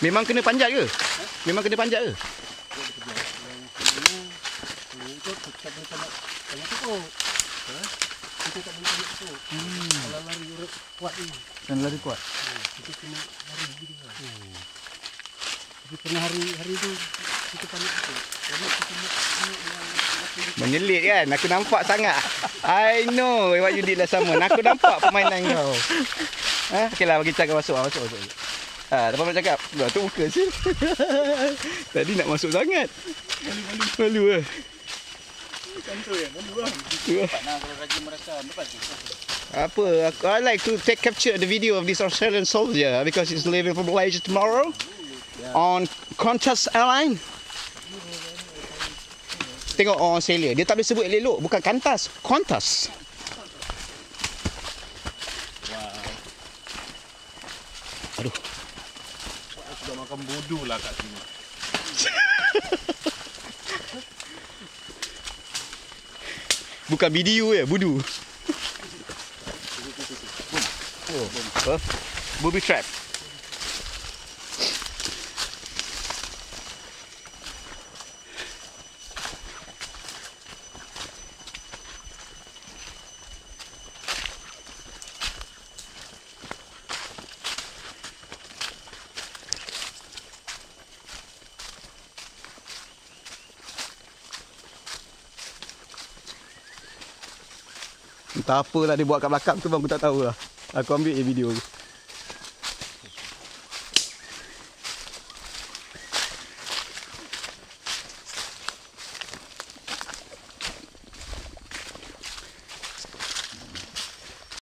Memang kena panjat ke? Memang kena panjat ke? Kita tak boleh panjat tu. Kalau lari kuat ni. Dan lari kuat. Kita kena lari begini lah. Tapi pernah hari tu kita panjat tu. Jadi kita nak Menyelit kan? Aku nampak sangat. I know what you did last summer. Aku nampak permainan kau. Okeylah, bagi cakap masuk. Masuk. Dapat nak cakap? Tu muka sih. Tadi nak masuk sangat. Malu lah. Contoh ya, malu lah. Dapat nak kalau rajin merekam. Dapat tu. Apa? I like to capture the video of this Australian soldier because he's leaving for Malaysia tomorrow on Qantas airline. Tengok orang Australia, dia tak boleh sebut elok, bukan Qantas, Qantas. Aduh. Sudah makan bodoh lah kat sini. Bukan video ya, budu. Oh, booby trap. Entah apalah dia buat kat belakang tu bang, aku tak tahu lah. Aku ambil je video tu.